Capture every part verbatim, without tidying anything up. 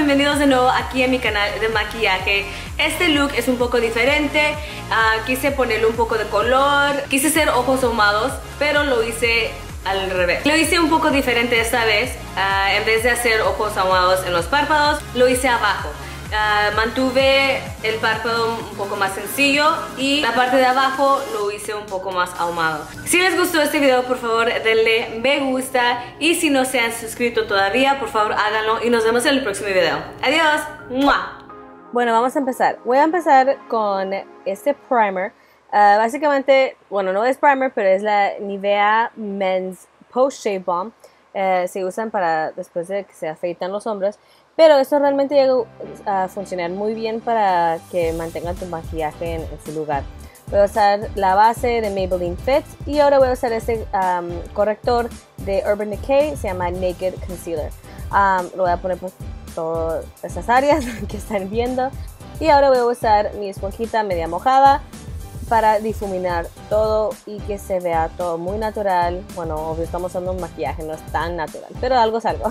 bienvenidos de nuevo aquí a mi canal de maquillaje. Este look es un poco diferente, uh, quise ponerle un poco de color, quise hacer ojos ahumados, pero lo hice al revés. Lo hice un poco diferente esta vez, uh, en vez de hacer ojos ahumados en los párpados, lo hice abajo. Uh, mantuve el párpado un poco más sencillo y la parte de abajo lo hice un poco más ahumado. Si les gustó este video, por favor denle me gusta, y si no se han suscrito todavía, por favor háganlo, y nos vemos en el próximo video. Adiós. ¡Mua! Bueno, vamos a empezar. Voy a empezar con este primer. Uh, básicamente, bueno, no es primer, pero es la Nivea Men's Post Shave Balm. Uh, se usan para después de que se afeitan los hombros. Pero esto realmente llega a funcionar muy bien para que mantengan tu maquillaje en, en su lugar. Voy a usar la base de Maybelline Fit y ahora voy a usar este um, corrector de Urban Decay, se llama Naked Concealer. Um, lo voy a poner por todas esas áreas que están viendo. Y ahora voy a usar mi esponjita media mojada para difuminar todo y que se vea todo muy natural. Bueno, obvio estamos usando un maquillaje, no es tan natural, pero algo es algo.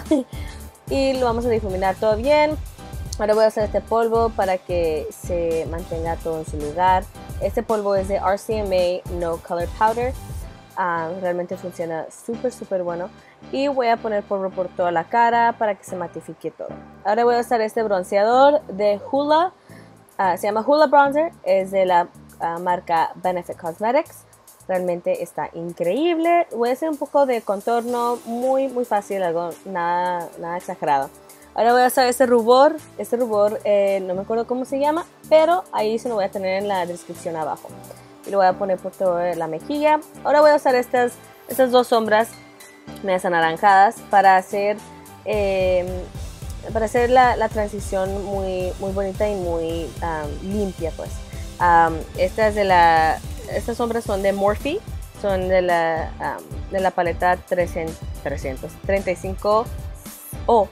Y lo vamos a difuminar todo bien. Ahora voy a usar este polvo para que se mantenga todo en su lugar. Este polvo es de R C M A No Color Powder. Uh, realmente funciona súper súper bueno. Y voy a poner polvo por toda la cara para que se matifique todo. Ahora voy a usar este bronceador de Hoola. Uh, se llama Hoola Bronzer. Es de la uh, marca Benefit Cosmetics. Realmente está increíble. Voy a hacer un poco de contorno muy muy fácil, algo nada, nada exagerado. Ahora voy a usar este rubor. Este rubor eh, no me acuerdo cómo se llama, pero ahí se lo voy a tener en la descripción abajo. Y lo voy a poner por toda la mejilla. Ahora voy a usar estas, estas dos sombras medias anaranjadas para hacer, eh, para hacer la, la transición muy, muy bonita y muy um, limpia, pues. Um, esta es de la... Estas sombras son de Morphe, son de la, um, de la paleta trescientos, treinta y cinco O.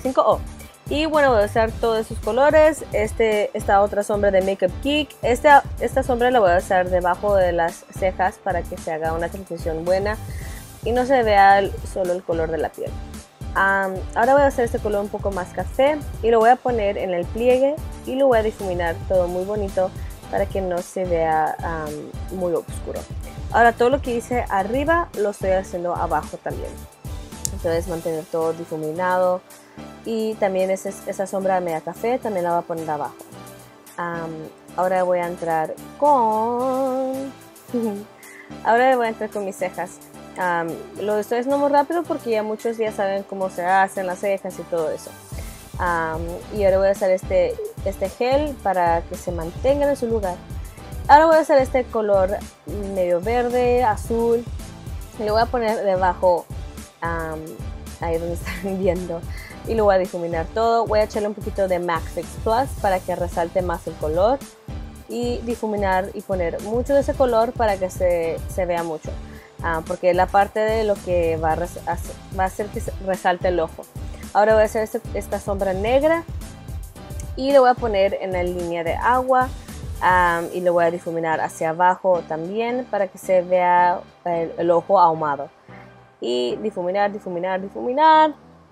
Y bueno, voy a usar todos esos colores. Este, esta otra sombra de Makeup Geek. Esta, esta sombra la voy a usar debajo de las cejas para que se haga una transición buena y no se vea solo el color de la piel. Um, ahora voy a hacer este color un poco más café y lo voy a poner en el pliegue y lo voy a difuminar todo muy bonito para que no se vea um, muy oscuro. Ahora todo lo que hice arriba lo estoy haciendo abajo también. Entonces mantener todo difuminado. Y también esa, esa sombra media café también la voy a poner abajo. Um, ahora voy a entrar con... ahora voy a entrar con mis cejas. Um, lo estoy haciendo muy rápido porque ya muchos ya saben cómo se hacen las cejas y todo eso. Um, y ahora voy a usar este, este gel para que se mantengan en su lugar. Ahora voy a usar este color medio verde, azul, y lo voy a poner debajo, um, ahí donde están viendo, y lo voy a difuminar todo. Voy a echarle un poquito de MAC Fix Plus para que resalte más el color y difuminar y poner mucho de ese color para que se, se vea mucho, uh, porque la parte de lo que va a, va a hacer que resalte el ojo. Ahora voy a hacer este, esta sombra negra y lo voy a poner en la línea de agua um, y lo voy a difuminar hacia abajo también para que se vea el, el ojo ahumado. Y difuminar, difuminar, difuminar.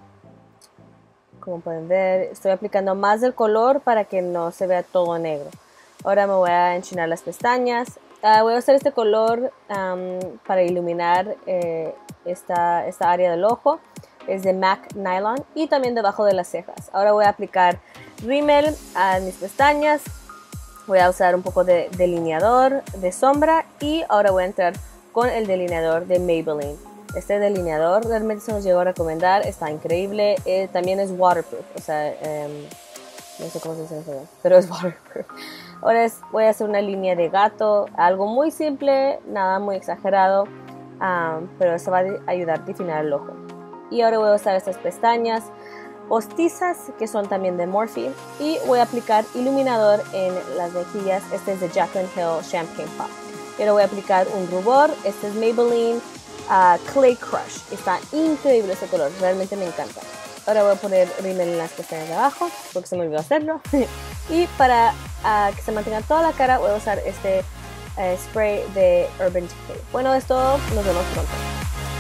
Como pueden ver, estoy aplicando más del color para que no se vea todo negro. Ahora me voy a enchinar las pestañas. Uh, voy a usar este color um, para iluminar eh, esta, esta área del ojo. Es de MAC Nylon y también debajo de las cejas. Ahora voy a aplicar rímel a mis pestañas. Voy a usar un poco de delineador de sombra y ahora voy a entrar con el delineador de Maybelline. Este delineador realmente se nos llegó a recomendar, está increíble. Eh, también es waterproof, o sea, um, no sé cómo se dice eso, pero es waterproof. Ahora es, voy a hacer una línea de gato, algo muy simple, nada muy exagerado, um, pero eso va a ayudar a definir el ojo. Y ahora voy a usar estas pestañas postizas que son también de Morphe y voy a aplicar iluminador en las mejillas. Este es de Jaclyn Hill Champagne Pop. Y ahora voy a aplicar un rubor. Este es Maybelline uh, Clay Crush. Está increíble este color, realmente me encanta. Ahora voy a poner rímel en las pestañas de abajo porque se me olvidó hacerlo. Y para uh, que se mantenga toda la cara voy a usar este uh, spray de Urban Decay. Bueno, es todo, nos vemos pronto.